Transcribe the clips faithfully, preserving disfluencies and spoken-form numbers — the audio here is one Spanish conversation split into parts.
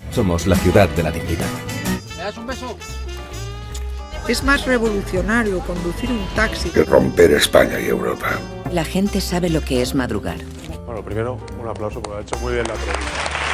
Somos la ciudad de la dignidad. ¿Me das un beso? Es más revolucionario conducir un taxi que romper España y Europa. La gente sabe lo que es madrugar. Bueno, primero, un aplauso porque ha hecho muy bien la entrevista.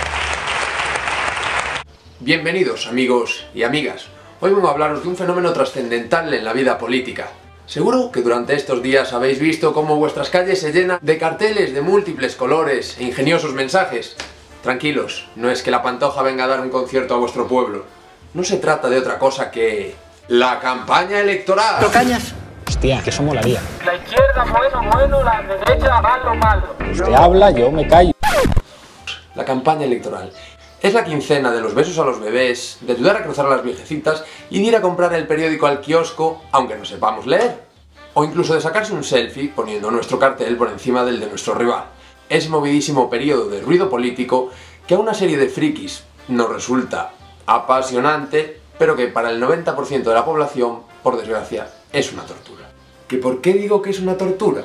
Bienvenidos, amigos y amigas. Hoy vengo a hablaros de un fenómeno trascendental en la vida política. Seguro que durante estos días habéis visto cómo vuestras calles se llenan de carteles de múltiples colores e ingeniosos mensajes. Tranquilos, no es que la Pantoja venga a dar un concierto a vuestro pueblo. No se trata de otra cosa que... ¡la campaña electoral! ¿Tocañas? Hostia, que eso molaría. La izquierda bueno, bueno, la derecha malo, malo. Usted habla, yo me callo. La campaña electoral. Es la quincena de los besos a los bebés, de ayudar a cruzar a las viejecitas y de ir a comprar el periódico al kiosco, aunque no sepamos leer. O incluso de sacarse un selfie poniendo nuestro cartel por encima del de nuestro rival. Ese movidísimo periodo de ruido político que a una serie de frikis nos resulta apasionante, pero que para el noventa por ciento de la población, por desgracia, es una tortura. ¿Que por qué digo que es una tortura?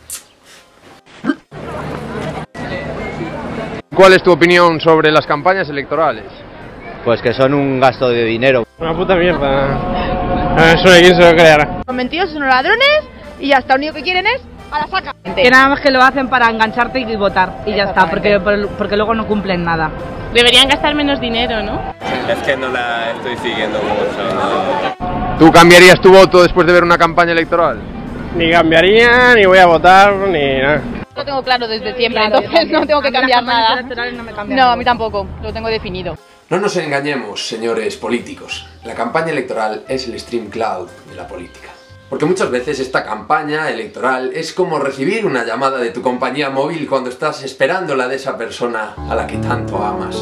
¿Cuál es tu opinión sobre las campañas electorales? Pues que son un gasto de dinero. Una puta mierda. Eso de quién se lo creerá. Los mentirosos son los ladrones y hasta lo único que quieren es a la saca. Que nada más que lo hacen para engancharte y votar. Y ya está, porque, porque luego no cumplen nada. Deberían gastar menos dinero, ¿no? Es que no la estoy siguiendo mucho. ¿Tú cambiarías tu voto después de ver una campaña electoral? Ni cambiaría, ni voy a votar, ni nada. Lo tengo claro desde siempre, claro, entonces no tengo que cambiar nada. No, me cambian no, a mí tampoco, lo tengo definido. No nos engañemos, señores políticos. La campaña electoral es el stream cloud de la política. Porque muchas veces esta campaña electoral es como recibir una llamada de tu compañía móvil cuando estás esperando la de esa persona a la que tanto amas.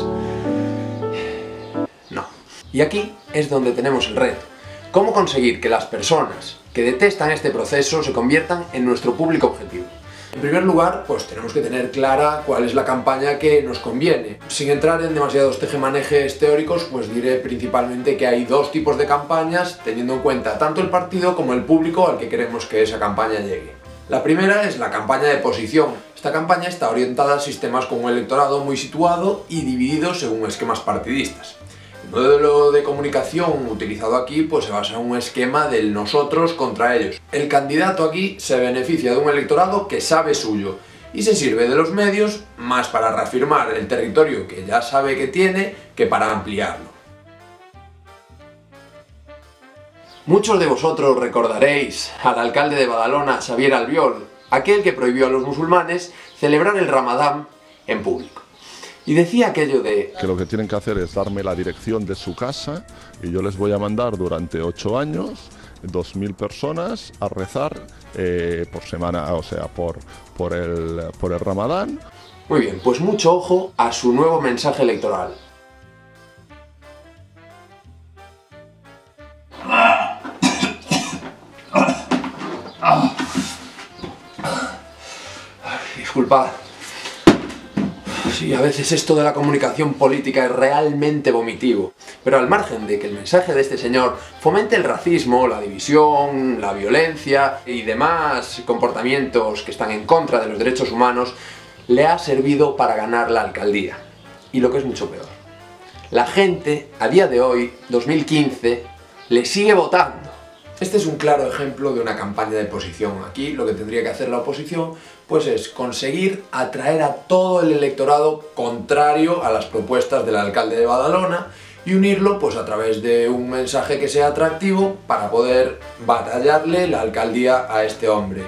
No. Y aquí es donde tenemos el reto. ¿Cómo conseguir que las personas que detestan este proceso se conviertan en nuestro público objetivo? En primer lugar, pues tenemos que tener clara cuál es la campaña que nos conviene. Sin entrar en demasiados tejemanejes teóricos, pues diré principalmente que hay dos tipos de campañas, teniendo en cuenta tanto el partido como el público al que queremos que esa campaña llegue. La primera es la campaña de posición. Esta campaña está orientada a sistemas con un electorado muy situado y dividido según esquemas partidistas. El modelo de comunicación utilizado aquí pues se basa en un esquema del nosotros contra ellos. El candidato aquí se beneficia de un electorado que sabe suyo y se sirve de los medios más para reafirmar el territorio que ya sabe que tiene que para ampliarlo. Muchos de vosotros recordaréis al alcalde de Badalona, Xavier Albiol, aquel que prohibió a los musulmanes celebrar el Ramadán en público. Y decía aquello de... que lo que tienen que hacer es darme la dirección de su casa y yo les voy a mandar durante ocho años dos mil personas a rezar eh, por semana, o sea, por, por, el, por el Ramadán. Muy bien, pues mucho ojo a su nuevo mensaje electoral. Disculpad. Sí, a veces esto de la comunicación política es realmente vomitivo, pero al margen de que el mensaje de este señor fomente el racismo, la división, la violencia y demás comportamientos que están en contra de los derechos humanos, le ha servido para ganar la alcaldía. Y lo que es mucho peor, la gente, a día de hoy, dos mil quince, le sigue votando. Este es un claro ejemplo de una campaña de posición. Aquí lo que tendría que hacer la oposición pues es conseguir atraer a todo el electorado contrario a las propuestas del alcalde de Badalona y unirlo pues a través de un mensaje que sea atractivo para poder batallarle la alcaldía a este hombre.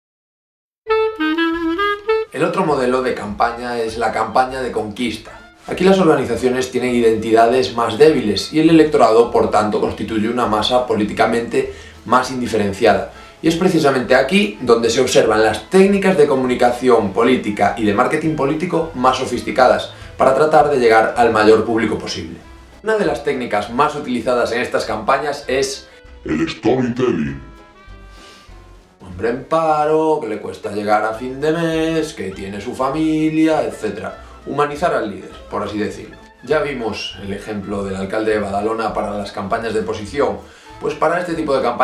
El otro modelo de campaña es la campaña de conquista. Aquí las organizaciones tienen identidades más débiles y el electorado, por tanto, constituye una masa políticamente más indiferenciada. Y es precisamente aquí donde se observan las técnicas de comunicación política y de marketing político más sofisticadas para tratar de llegar al mayor público posible. Una de las técnicas más utilizadas en estas campañas es el storytelling. Hombre en paro, que le cuesta llegar a fin de mes, que tiene su familia, etcétera. Humanizar al líder, por así decirlo. Ya vimos el ejemplo del alcalde de Badalona para las campañas de posición. Pues para este tipo de campañas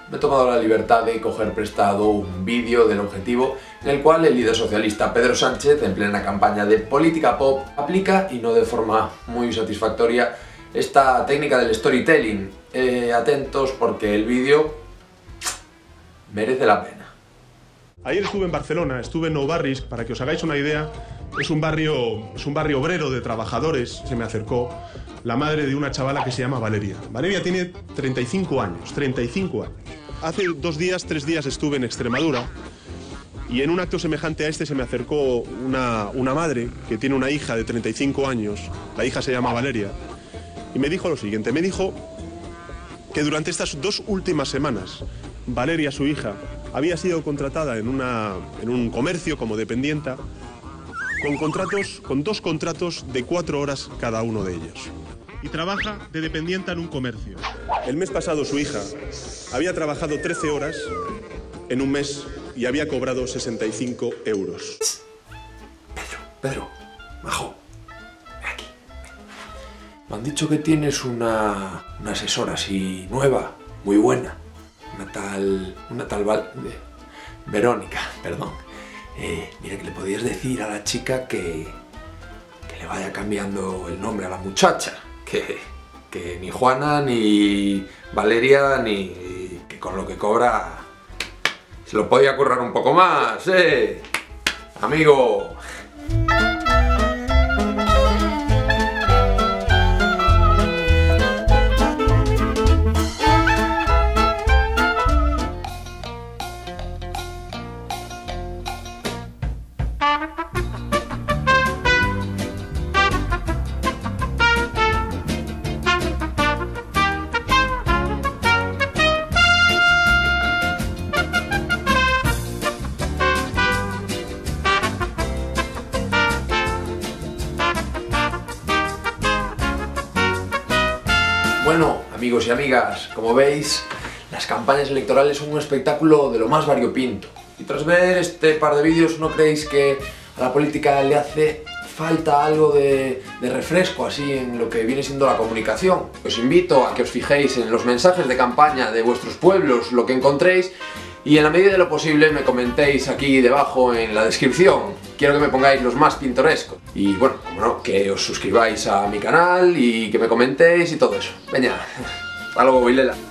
me he tomado la libertad de coger prestado un vídeo del Objetivo en el cual el líder socialista Pedro Sánchez, en plena campaña de política pop, aplica, y no de forma muy satisfactoria, esta técnica del storytelling. Eh, atentos porque el vídeo merece la pena. Ayer estuve en Barcelona, estuve en Nou Barris, para que os hagáis una idea, es un barrio, es un barrio obrero de trabajadores. Se me acercó la madre de una chavala que se llama Valeria. Valeria tiene treinta y cinco años, treinta y cinco años. Hace dos días, tres días estuve en Extremadura y en un acto semejante a este se me acercó una, una madre que tiene una hija de treinta y cinco años, la hija se llama Valeria, y me dijo lo siguiente, me dijo que durante estas dos últimas semanas Valeria, su hija, había sido contratada en, una, en un comercio como dependienta con, contratos, con dos contratos de cuatro horas cada uno de ellos. Y trabaja de dependienta en un comercio. El mes pasado su hija había trabajado trece horas en un mes y había cobrado sesenta y cinco euros. Pedro, Pedro, majo, ven aquí. Me han dicho que tienes una, una asesora así nueva, muy buena. Una tal... una tal Val... Verónica, perdón. Eh, mira, que le podías decir a la chica que... que le vaya cambiando el nombre a la muchacha. Que, que ni Juana, ni Valeria, ni... que con lo que cobra... se lo podía currar un poco más, ¿eh? Amigo... Bueno, amigos y amigas, como veis, las campañas electorales son un espectáculo de lo más variopinto. Y tras ver este par de vídeos, ¿no creéis que a la política le hace falta algo de, de refresco así en lo que viene siendo la comunicación? Os invito a que os fijéis en los mensajes de campaña de vuestros pueblos, lo que encontréis, y en la medida de lo posible me comentéis aquí debajo en la descripción. Quiero que me pongáis los más pintorescos. Y bueno, como no, que os suscribáis a mi canal y que me comentéis y todo eso. Venga, hasta luego, Vilela.